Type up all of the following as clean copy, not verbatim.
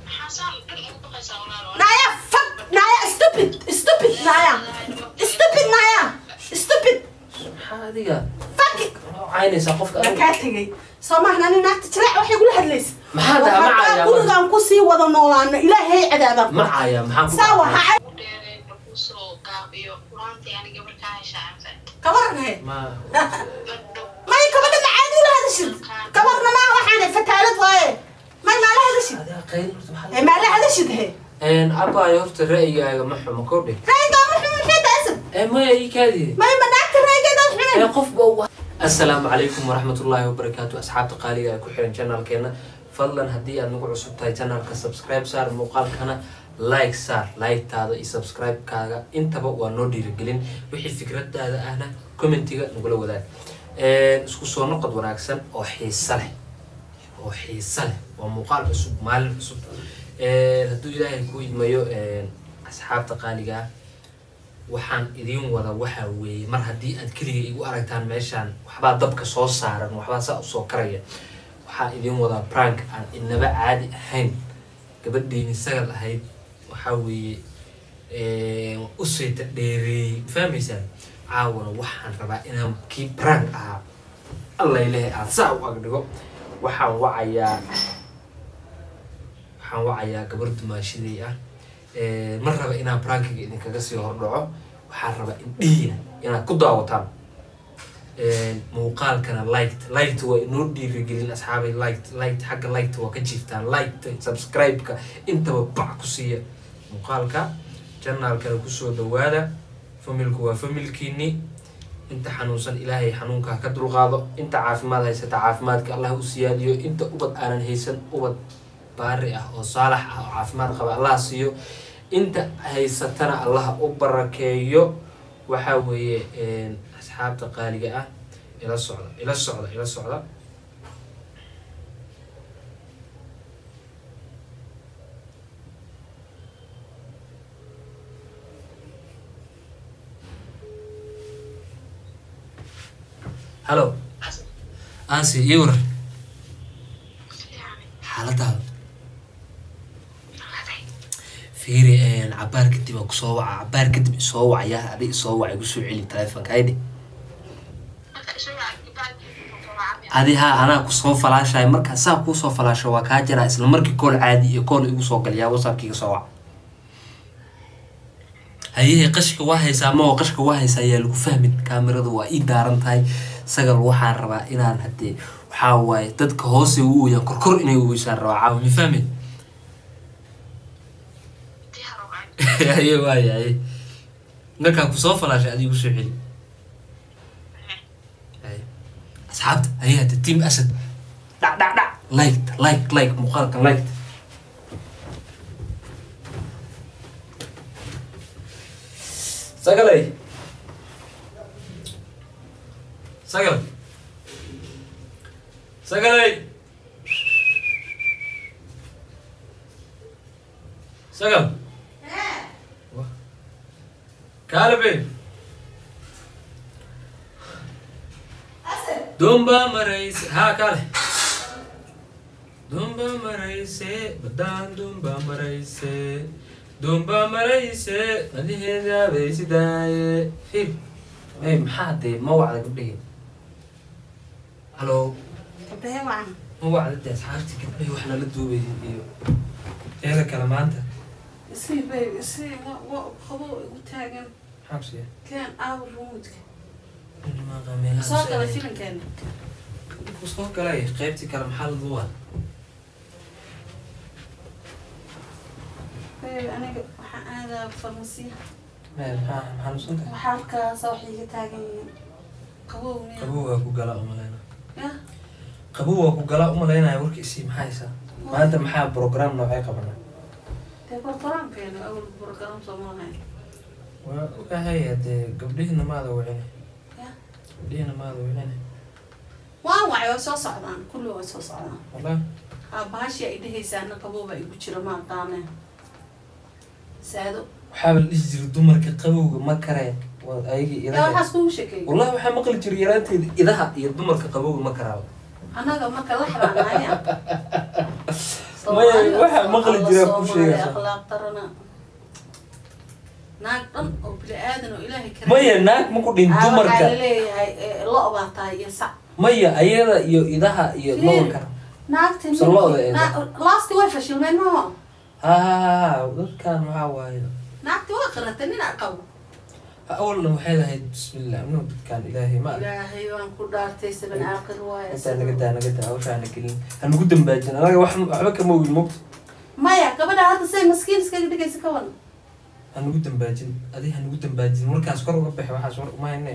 Naya, fuck! Naya, stupid! Stupid, Naya! Stupid, Naya! Stupid! هذه Fuck! عيني سقف لا كاتجي سامحنا أنا نحت ترى وحي يقول هاد ليس ما هذا معايا كل ذا نقصي وذا نولان إلهي عذابا معايا محمد سوا كبرنا هي ما هي كبرنا عادي ولا هذا الشيء كبرنا ما هو حنا فتالت واي ما له هذا الشيء هذا قيل ما له هذا الشيء هي إن أبا يهرت الرأي يا محمد كوردي هاي قام محمد أسد ما هي كذي ما منعت الرأي كذا قف بوا السلام عليكم ورحمة الله وبركاته أصحاب تقاليد كحيرن channel كنا فضلا هدي أن نقول عصب تاي channel كسبسكرايب صار مقال كنا لايك صار لايك هذا يسبسكرايب كذا أنت بقى نودي رجلين وحي فكرة هذا أنا كومنتي نقوله وذا سكسور نقد وناكسن أو حيصله ومقال عصب مال عصب هدو إذا يكون مايو أصحاب تقاليد waxaan idin wada waxa weey mar hadii aad kaliya igu aragtaan meeshan waxba dabka soo saaran waxba saa soo karaya waxaan idin wada prank aan inaba caadi ahayn gabadheeni sagal ahayd waxa weey u seeta dheeray fahmaysan caawana waxaan rabaa inaan ki prank ah Allah ilaahay aad saa u agdhigo waxaan wacayaa gabar dumaashiday ah mar raba inaan prankiga idin kaga sii hordhaco waxaan rabaa indhiina inaad ku daawataan muuqaalkana liked waa inoo dhiirigelin asxaabay liked xagga liked waa ka jiiftaan liked subscribe-ka intaba bac ku siiya muuqaalka channelkana kusoo dhawaada familku waa familkiini inta xanuunsan ilaahay xanuunka ka dulqaado inta caafimaad haysata caafimaadka Allah u siyaadiyo inta ubad aanan haysan ubad baari ah oo saalax ah oo caafimaad qaba Allah siiyo inta haysatana Allah u barakeeyo waxa weeye asxaabta qaaliga ah ila socda hello ansi yur حالتها فيري عبار كدب كسوع عبار كدب سوع يا هذه سوع يقصوا علي تلفون كايدي هذه أنا كسوع فلاش هاي مركز سا كسوع فلاش وكاجرا إسلام مركز كل عادي يكون يقصوا قل يا وصل كي سوع هي قشك واحد سامع وقشك واحد سيال وفهمت كاميرا ذو إدارة هاي سجل واحد ربع إنا هدي وحاول تدك هوسي ويا كركر إني ويسار ربع مفهمت أيوة أيوة نكا كوسوف ولا شيء أديك وشو حلي أصحابت هي التيم أسد دع لايك مقالك لايك سجلي سجل كالبي دومبا مريس ها كاله دومبا مريس بدان دومبا مريس هذه هذا بيس داي فيل اي محادي موعد قبليه الو قبليه معنا موعد انت اصحابتي قبليه واحنا للدوبي ايه كلامانته يصير خذوا وتاجن حبسي كان أول رمودك ما قامي صوت على فيلم كان وصوت كلاي قيبتي كلام حال ضوء أنا هذا فرنسي ما حنوصلك وحالك صوحي تاجن قبوة كوجلا أملينا قبوة كوجلا أملينا يورك اسم حايسة ما أنت محاب بروجرام نوعي قبلنا برنامج يعني أول برنامج صومالي وهي قبلينا ماذا وعينه قبلينا ماذا وعينه وعي وصوص عدان كله وصوص عدان والله بهاش يديه سنة قبوبة يبشر ما طعمه سادو حابل إيش جري دمرك قبوبة ما كره وأيجي إذا لا حسبوا شكل والله وحنا مقل جريرات إذا يدمرك قبوبة ما كره أنا ما كلا حرام هيا waxa maqli jira ku sheegaysa akhlaaq darana naag dhan oo bini aadan oo ilaahay kare maya naag ma ku dhin dumarka leeyahay lo baa tahay iyo sac maya ayada iyo idaha iyo loolka naagta last way fashilmeen ma ha dadkan waxa waaye naagta waa qarata nin aqaw awalna waxay lahayd bismillah inuu dadkan ilaahay ma ilaahay waan ku dhaartay saban aakhir waaye inta naga daa hawshaan gelin han ugu dambaajin anaga waxba kama ogin moogta maya gabadha hadda say maskiin iskaga dhigaysa ka wan han ugu dambaajin adiga han ugu dambaajin markaas kor uga baxay waxaas war uma haynee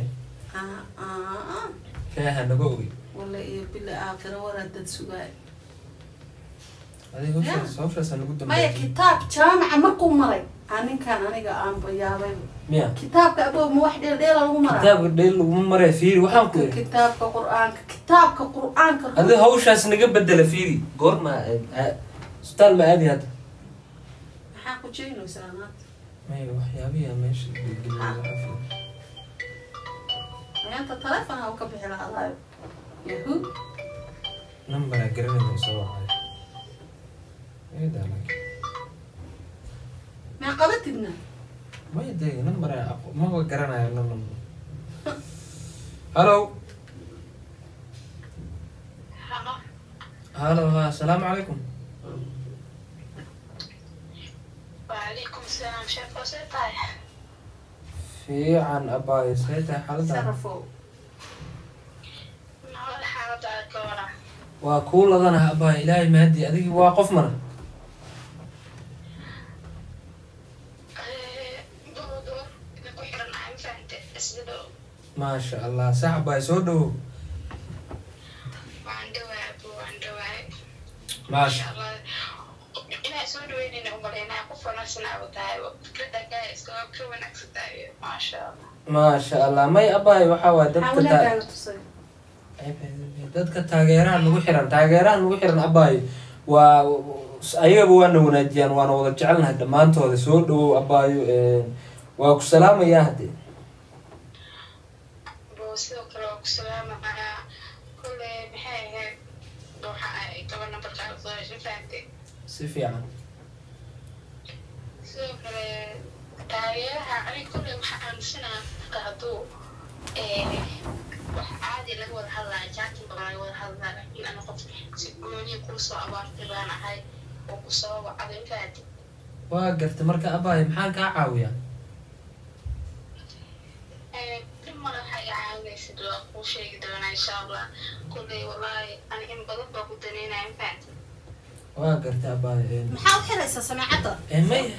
kaaha naga ogi walla iyo bila aakhira waraa dad sugaay adiga hawshaas han ugu maya dambaajin kitaab jaamaca markuu maray ninkan aniga aan bayaabay miya kitaabka aboo ma wax dheeldheela lagu maraa kitaabka dheel laguma maray fiiri waxaan ku yiri kitaabka qur-aanka adiga hawshaas naga bedela fiiri goorma isbitaal ma aadi hadda maxaa ku jeynaysaa maanta maya waxyaabihi meesha maanta telefoon ha u ka bixi lahadaayo yahu numberaa garanaysa soo wacay eedaalak maa qabatidna maya dee numberaa maba garanayo number hallo hallo ha asalaamu calaykum وعليكم السلام شيخ وسيطاي fiican abaayo see tahay xaaladda sarafow نقول حالة الكورة waa kuu ladanaha abaayo ilaahay mahadi adigi waa qof mana دور نقول حرنا عم فهمت اسدو maasha allah sax abaayo soo dhawow وعنده أبو وعنده ما maasha شاء الله إنا سود وين إنه مرينا قفنا سنة وتاعي كده جاي إسكاب كون أكسداي ما شاء الله maasha allah may abaayo waxaa waay dadka xawlagaaga tusay dadka taageeraha nagu xiran abaayo waa ayagaba waana wanaajiyaan waana wada jecelnahay dhammaantooda soo dhawow abaayo waa ku salaamayaa hadde sidoo kale oo ku salaamaya kule maxay ahayd waxa ay toban nambarka soo heshay fahamtay si fiican sidoo kale taageeraha aniga kule waxa aaminsanaa marka hadduu wax caadi laga wada hadlaya jaakin baa laga wada hadlaya laakiin ana qof si gooniya kuu soo abaartay baan ahay oo ku soo wacday fahamtay waa garta marka abaayo maxaan kaa caawiyaa mala waxay caawinaysid waa kuu sheegi doonaa insha allah kulley wallaahi ani in badan baa ku daneynaya fahamtay waa garta abaayo maxaa u xiraysaa samaacadda maya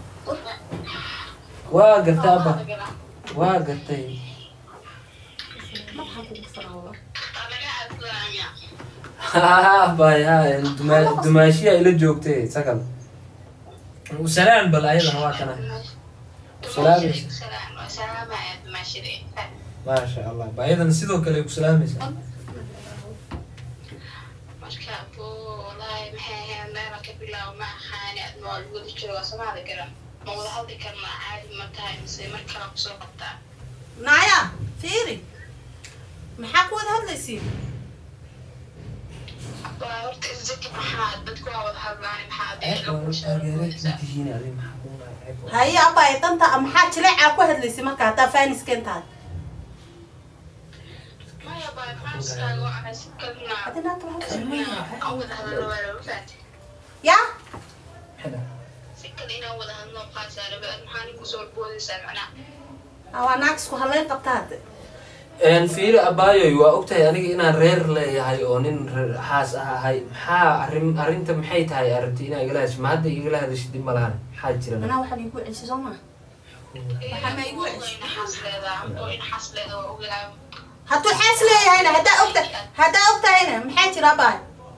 waa garta aba waa gartay maxaan kugu faraawaa laga adlaamya abaayo dumaashiya ila joogtay sagal salaan bal ayadana waa kana salaamaya dumaashida maasha allah ba ayadana sidoo kale ay ku salaamaysaa marka abuu wallaahi maxay ahayd meela ka bilaabo ma ahaani adna waa lagu wada joogaa somaali garan ma wada hadli karnaa caadi ma tahay mise mar kale kusoo qabtaa naaya fiiri maxaa ku wada hadlaysiin waa horta isdaki maxaa dadku waa wada hadlaani maxaa haye abaayo danta maxaa jileecaa ku hadlaysay marka haddaa faaniskeen tahay maya baa faaniskaaga waa ahay si kalina wada hadalo waa laga faatay ya si kale inaan wada hadlo qaasaa raba maxaa nin kusoo boodaysaa macnaa waa naag isku hadlayn qabta hadde fiiri abaayoy waa ogtahay aniga inaan reer leeyahay oo nin xaas ahay maxaa arrinta maxay tahay arrinta inaa igala hadasho ma hadda igala hadashid dib malahan maxaa jira anaa waxaan igu celsay soo maa waxaa ma igu celsay hadduu xaas leeyahayna haddaa ogtahayna maxaa jira abaayo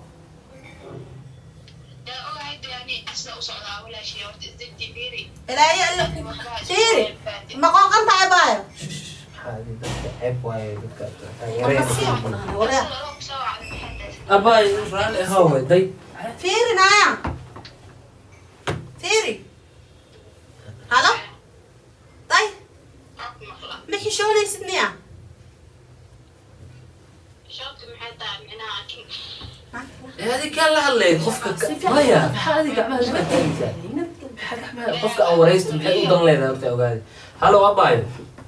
ilaayo alla fiiri ma qooqan tahay abaayo dadka ceeb waaye dadka waryaa abaayo raalli ahowe day fiiri naaya fiiri halo day ma xishoonaysid miya هذه كان لها اللي خفك مايا هذه قعمها لما تنسى خفك أو رئيس تمحي وضن لي ذا بتاع وقالي هلو أباي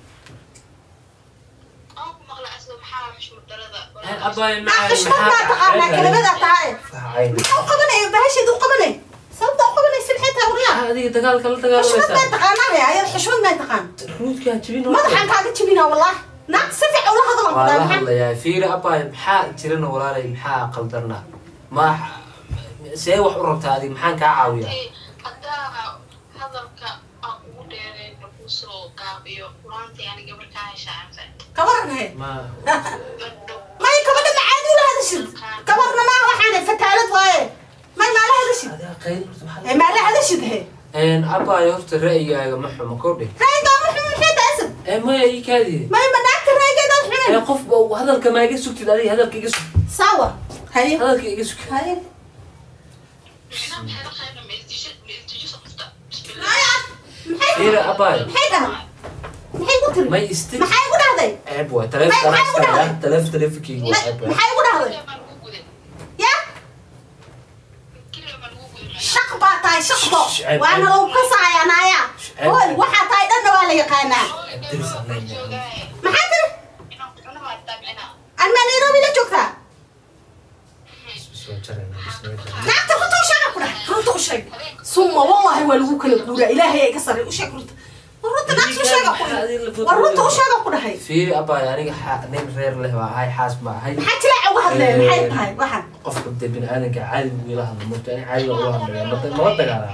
أباي معي مش ما تقارنا كلمة تعال وقبني بهالشيء ذو قبني صدق قبني سلحتها وريا هذه تقال كلا تقال حشمت ما تقانا يا حشمت ما تقان رود كان تبين ما تحن كاga jibina والله naag si fiican ula hadlan والله الله يا فيري أباي محا جرنا ولا لي محا قلدرنا ما سوي wax u rabtaa adiga maxaan ka caawiyaa hadalka aan ugu dheereen ku soo gaabiyo quraantii aniga markaa shaacay kabarne ma ما كبدنا عادي ولا هذا الشيء كبرنا ما waxaan fataalad waaye ما la hada shid هذا قيل ما la hada shid he ان أباي horta ra'yigaaga ma xumo kordhi rayga ma xumo xita asad ما ii kaadi ما naagta rayga da xumo qof hadalka ma iga sugtid adiga hadalka iga sug sawa hay hadalka iga sug hay فيري أباي maxay ku tiri ما يستك maxay ku dhahday عيب waa taleefkii waa عيب maxay ku dhahday ya shaq baa tahay shaqdo waana lagu kasaayanaaya oy waxa tahay dhan waa la yaqaanaa maxay tiri anma Nairobi la joogtaa naagta runta u sheeg ku dhahay runta u sheeg summa wallahi waa lagu kala guuraa ilaahay ay ka saray u sheeg runta runta naagta u sheeg ku dhahay runta u sheeg ku dhahay فيري أباي aniga nin reer leh waa hay xaas ma hay maxay tiri uga hadlay maxay tahay waxan qofka bini aadanka caadi buu ila hadlo murta in caadi loo hadlayo ma dagaala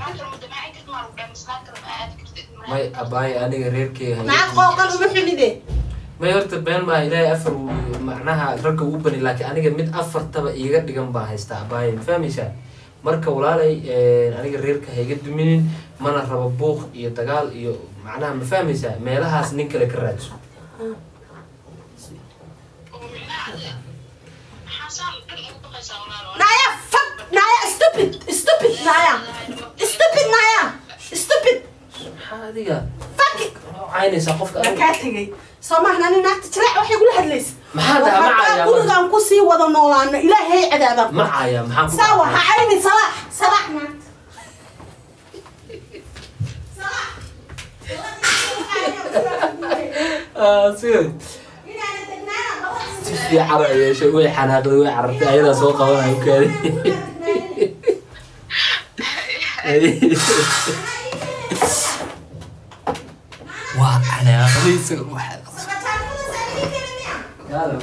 may أباي aniga reerkeyga naag qooqan uma xumide may horta been ma ilaahay afar macnaha ragga u bani laakiin aniga mid afartaba iiga dhigan baa haysta أباي fahmaysaa marka walaalay aniga reerka hayga duminin mana rabo buuq iyo dagaal iyo macnaha ma fahmaysaa meelahaas nin kale ka raadso naya fuck naya stupid naya stupid naya stupid adiga fuck caynaysaa qofka ka tagay soomahna nin naagta jilaac waxay gula hadlaysa maxaa daa macaya gurigaan ku sii wada noolaano ilaahay cadaaba macaya maxaa sawa ha ayni salax naagta سيد في عرق يا شو وي حناقد وي عرفت ايدا سو قبناي وكادي وانا خليص واحد هذا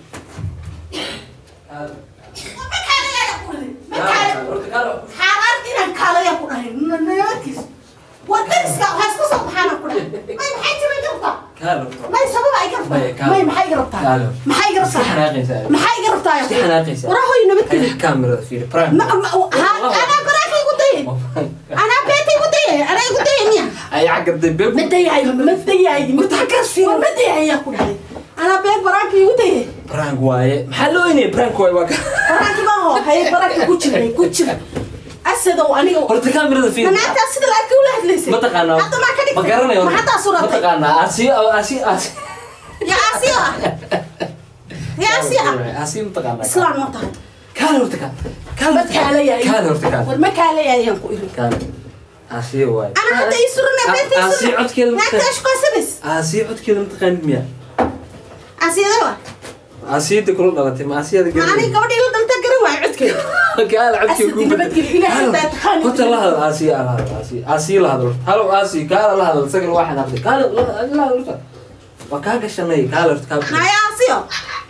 حرارتي ان كالا يا كوداي نياتيس ودرسك هاسكو سبحان الله ما محيت ما جربتا كالو ما سبب اي قربتا ما محي قربتا محي قربتا محي قربتا وراهو ينبتلي كاميرا في برايم انا براكي قدي انا بيتي قدي انا قدي ميا اي عقد دبب مدي متحكس في مدي يا كوداي انا بيت براكي قدي برانك واي محلويني برانك واي واك براكي ما هو هي براكي كوتشي أسد وأنا horta كاميرا في أنا أنت أسد الأركي ولا هدلسي ما تقانا حتى ما كدي ما قرنا ما حتى صورتي ما تقانا آسيا يا آسيا يا آسيا ما تقانا إسلام ما تهد كان horta ما تكالي كان horta كان والما كالي يا ينكو كان آسيا واي أنا حتى يسرنا بيتي آسيا عد كلمة نحتاج قاسبس آسيا عد كلمة تقان مياه آسيا دوا آسيا تقول لغتي ما آسيا تقول أنا كودي لو دلت قروا عد كده قال عد أسد نبتكي إلى حتى تخاني قلت الله هذا آسيا هذا آسيا هذا هلو آسيا قال الله هذا سجل واحد هذا قال لا وكان قشني قال ارتكاب يا آسيا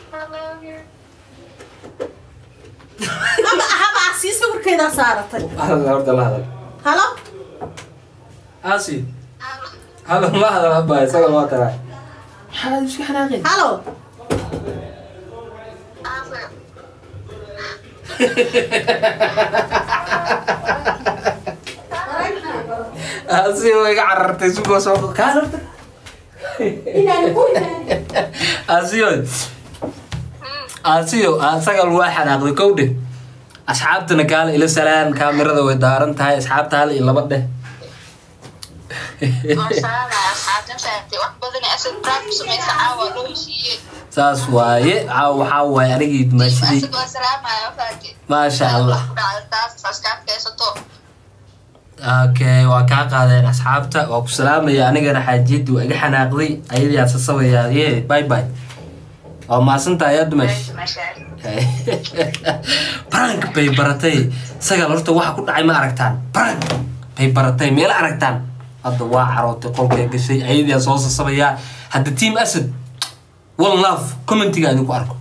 ما أحب آسيا سوور كذا صارت هذا ورد الله هذا هلا آسيا هذا الله هذا أبا سجل ما ترى هذا مش حناقين هلو آسيا ويقع عررتي سوق سوق كان آسيا آسيا سجل واحد هذا كوده أصحابتنا قال إلى سلام كاميرا ودارن تاي أصحابتها إلى بده saas waaye waxaa waaye anigii dumaashidii maasha allah okay waa kaa qaadeen asxaabta waa ku salaamaya anigana xaajiyadii waa iga xanaaqday ayadii aan sasabayaa ye bye bye waa maasantahay yaa dumaash prank bay baratay sagal horta waxa ku dhacay ma aragtaan prank bay baratay meel aragtaan hadda waa carootay qolkay gashay ayadii aan soo sasabayaa hadda team asad one love commentiga idinku arko